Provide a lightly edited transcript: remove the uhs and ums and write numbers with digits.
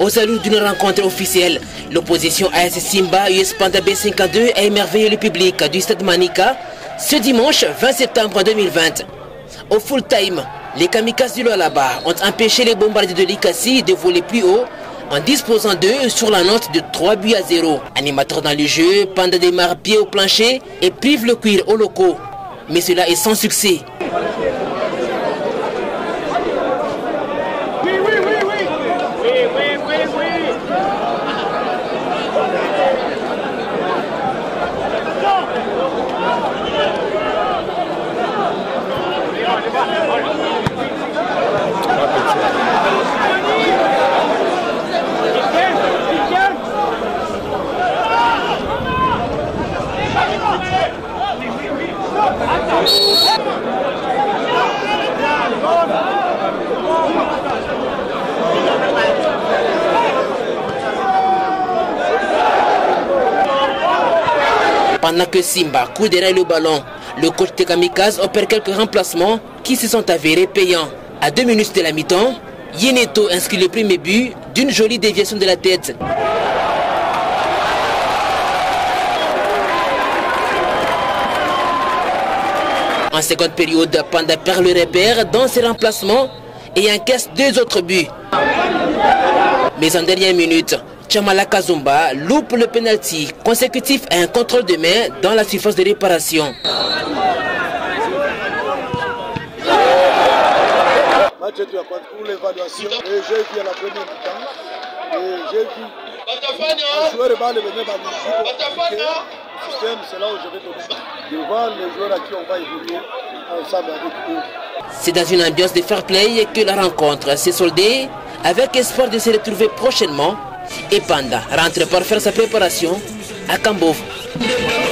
Aux allures d'une rencontre officielle, l'opposition AS Simba US Panda B52 a émerveillé le public du stade Manika ce dimanche 20 septembre 2020. Au full time, les kamikazes du Lualaba ont empêché les bombardiers de l'Ikasi de voler plus haut en disposant d'eux sur la note de 3-0. Animateur dans le jeu, Panda démarre pied au plancher et prive le cuir aux locaux. Mais cela est sans succès. Pendant que Simba court derrière le ballon, le coach des kamikazes opère quelques remplacements qui se sont avérés payants. À 2 minutes de la mi-temps, Yeneto inscrit le premier but d'une jolie déviation de la tête. En seconde période, Panda perd le repère dans ses remplacements et encaisse 2 autres buts. Mais en dernière minute, Chamala Kazumba loupe le penalty consécutif à un contrôle de main dans la surface de réparation. Match pour l'évaluation et j'ai vu à la première mi-temps et j'ai vu un joueur venir le système, c'est là où je vais donner devant les joueurs à qui on va évoluer ensemble avec eux. C'est dans une ambiance de fair play que la rencontre s'est soldée avec espoir de se retrouver prochainement et Panda rentre par faire sa préparation à Kambov.